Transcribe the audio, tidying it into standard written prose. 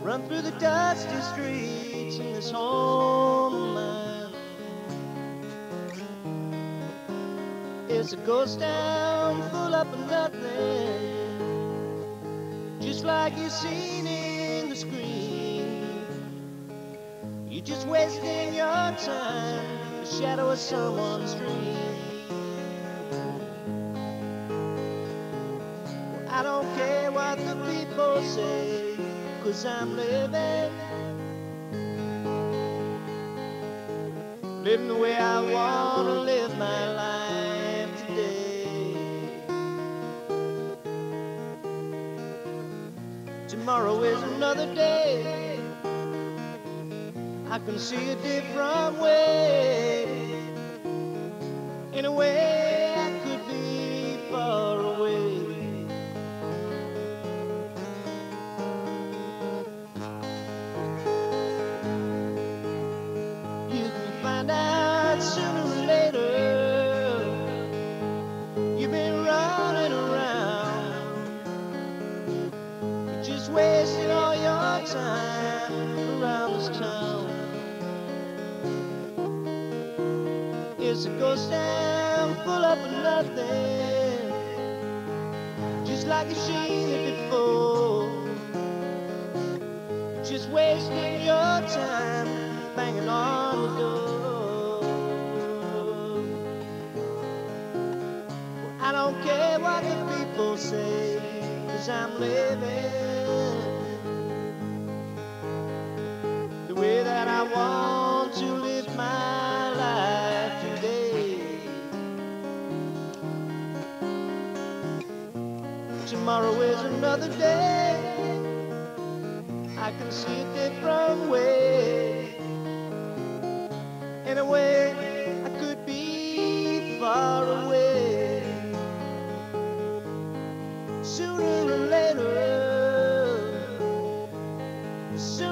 Run through the dusty streets in this home of mine. It's a ghost town full up of nothing, just like you seen in the screen. You're just wasting your time in the shadow of someone's dream. I don't care what the people say, 'cause I'm living the way I wanna live my life today. Tomorrow is another day, I can see a different way. In a way I could be far away. You can find out sooner or later. You've been running around, you're just wasting all your time around this town. It's a ghost town full up of nothing, just like you've seen it before. Just wasting your time banging on the door. I don't care what the people say, 'cause I'm living the way that I want to live my life today. Tomorrow is another day, I can see a different way. In a way I could be far away. Sooner or later,